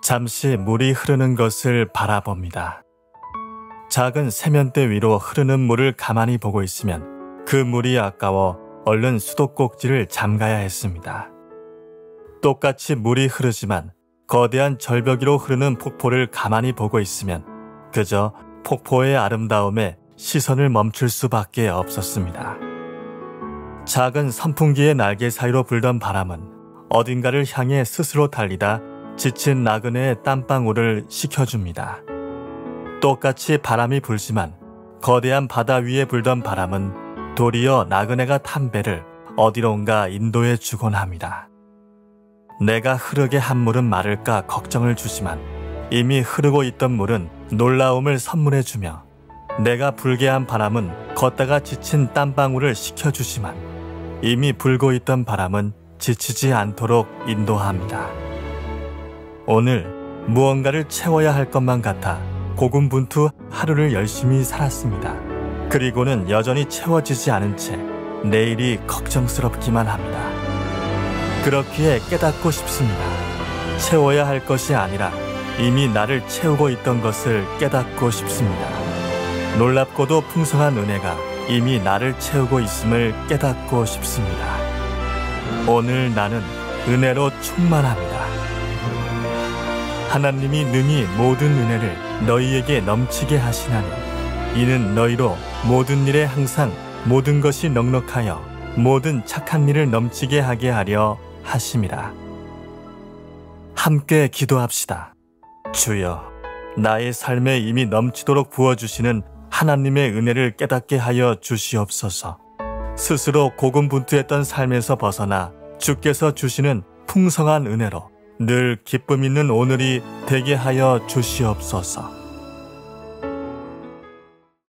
잠시 물이 흐르는 것을 바라봅니다. 작은 세면대 위로 흐르는 물을 가만히 보고 있으면 그 물이 아까워 얼른 수도꼭지를 잠가야 했습니다. 똑같이 물이 흐르지만 거대한 절벽 위로 흐르는 폭포를 가만히 보고 있으면 그저 폭포의 아름다움에 시선을 멈출 수밖에 없었습니다. 작은 선풍기의 날개 사이로 불던 바람은 어딘가를 향해 스스로 달리다 지친 나그네의 땀방울을 식혀줍니다. 똑같이 바람이 불지만 거대한 바다 위에 불던 바람은 도리어 나그네가 탄 배를 어디론가 인도해 주곤 합니다. 내가 흐르게 한 물은 마를까 걱정을 주지만 이미 흐르고 있던 물은 놀라움을 선물해 주며 내가 불게 한 바람은 걷다가 지친 땀방울을 식혀주지만 이미 불고 있던 바람은 지치지 않도록 인도합니다. 오늘 무언가를 채워야 할 것만 같아 고군분투 하루를 열심히 살았습니다. 그리고는 여전히 채워지지 않은 채 내일이 걱정스럽기만 합니다. 그렇기에 깨닫고 싶습니다. 채워야 할 것이 아니라 이미 나를 채우고 있던 것을 깨닫고 싶습니다. 놀랍고도 풍성한 은혜가 이미 나를 채우고 있음을 깨닫고 싶습니다. 오늘 나는 은혜로 충만합니다. 하나님이 능히 모든 은혜를 너희에게 넘치게 하시나니 이는 너희로 모든 일에 항상 모든 것이 넉넉하여 모든 착한 일을 넘치게 하게 하려 하심이라. 함께 기도합시다. 주여, 나의 삶에 이미 넘치도록 부어주시는 하나님의 은혜를 깨닫게 하여 주시옵소서. 스스로 고군분투했던 삶에서 벗어나 주께서 주시는 풍성한 은혜로 늘 기쁨 있는 오늘이 되게 하여 주시옵소서.